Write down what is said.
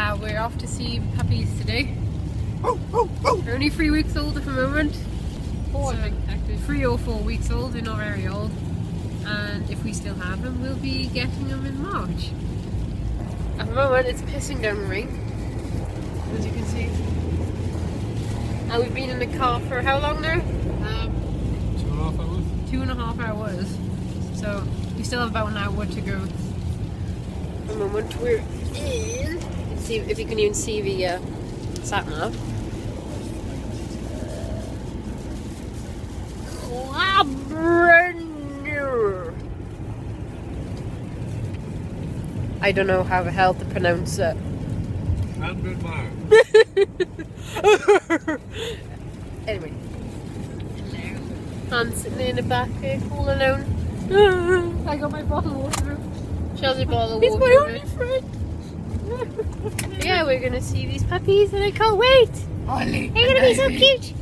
We're off to see Puppies today. They're only 3 weeks old at the moment. 3 or 4 weeks old, they're not very old. And if we still have them, we'll be getting them in March. At the moment, it's pissing down rain, as you can see. And we've been in the car for how long now? 2.5 hours. 2.5 hours. So we still have about an hour to go. At the moment, we're in. Let's see if you can even see the sat nav. I don't know how the hell to pronounce it. Anyway. I'm sitting in the back here all alone. I got my bottle of water. Chelsea bottle of water. It's my only friend. Yeah, we're gonna see these puppies and I can't wait. They're gonna be so cute.